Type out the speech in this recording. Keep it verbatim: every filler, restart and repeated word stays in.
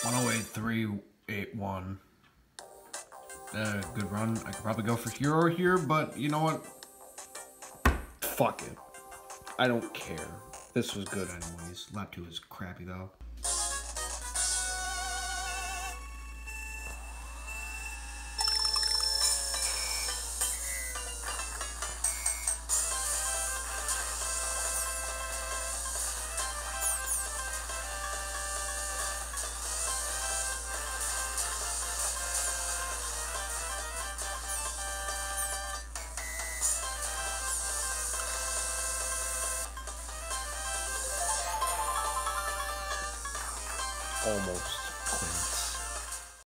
one oh eight three eight one. Uh, good run. I could probably go for hero here, but you know what? Fuck it. I don't care. This was good anyways. Lap two is crappy though. Almost clean.